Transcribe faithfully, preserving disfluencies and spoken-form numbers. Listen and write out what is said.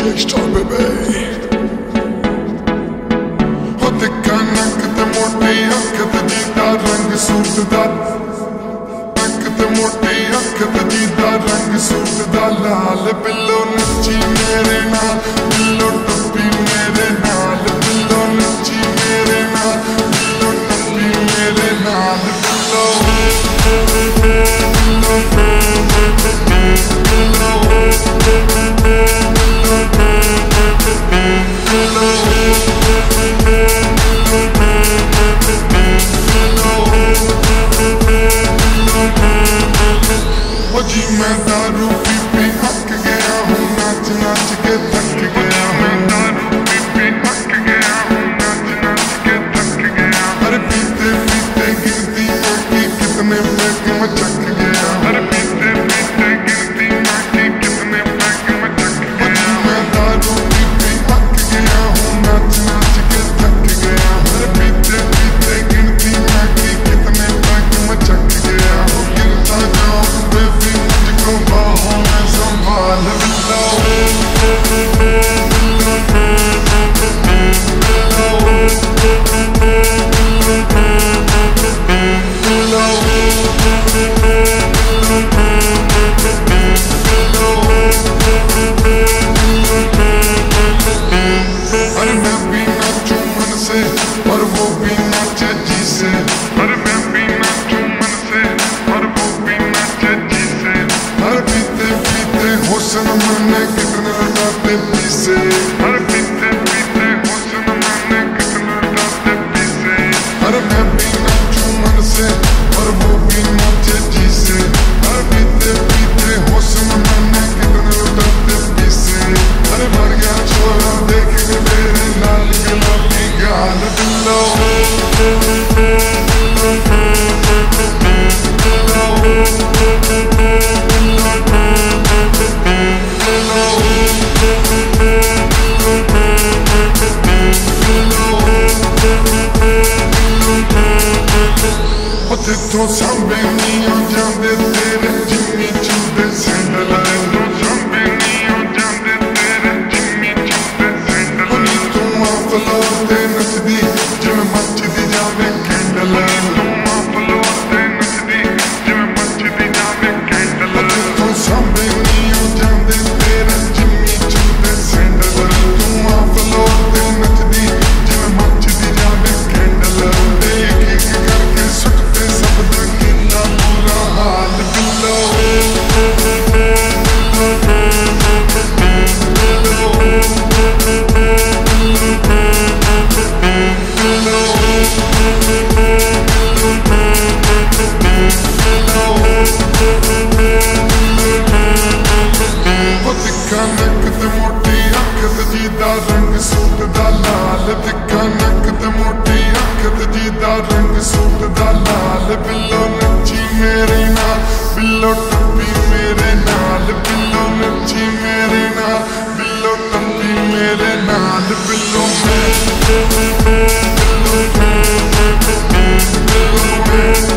K-Star baby हो तिक्का नक ते मोटी अख ते जीदा रंग सूट दा नक ते मोटी अख ते जीदा रंग सूट दा लाल बिल्लो नच्ची मेरे नाल बिल्लो टप्पी मेरे नाल बिल्लो नच्ची मेरे नाल बिल्लो टप्पी मेरे नाल बिल्लो जी मैं दारू पी पी हक गया हूँ नाच नाच के थक गया हूँ दारू पी पी हक गया हूँ नाच नाच के थक गया हर पीते पीते गिनती माँ की कितने पैक में चक गया हर पीते पीते गिनती माँ की कितने पैक में चक गया मैं दारू पी पी हक गया हूँ नाच नाच के थक गया हर पीते पीते गिनती माँ की कितने पैक में चक गया गिरता जाऊँ बेबी मुझको बाहों में संभाल बिल्लो अरे मैं भी नाचूं मन से और वो भी नाचे जी से अरे मैं भी नाचूं मन से और वो भी नाचे जी से हर पीते पीते हुस्न मैंने कितने लुटाते पीसे हर पीते पीते हुस्न मैंने कितने लुटाते पीसे अरे मैं भी नाचूं मन से और वो भी नाचे जी से हर पीते पीते हुस्न मैंने कितने लुटाते पीसे अरे मर गया छोरा देख के मेरे लाल गुलाबी गाल बिल्लो तो सांबे नहीं हो जाते तेरे जिम्मी चूते सैंडल तो सांबे नहीं हो जाते तेरे जिम्मी चूते सैंडल नी तू आफलो ते नचदी जिवें मचदी जावे कैंडल तू आफलो ते नचदी जिवें मचदी जावे कैंडल तो सांबे नहीं हो जाते तेरे जिम्मी चूते सैंडल तू आफलो ते नचदी जिवें मचदी जावे कैंडल एक एक करके सुटते सब दा कितना बुरा हाल बिल्लो तिक्का नक ते मोटी अख ते जीदा रंग सूट दा लाल तिक्का नक ते मोटी अख ते जीदा रंग सूट दा लाल बिल्लो नच्ची मेरे नाल बिल्लो टप्पी मेरे नाल बिल्लो नच्ची मेरे नाल बिल्लो टप्पी मेरे नाल बिल्लो मैं बिल्लो मैं बिल्लो मैं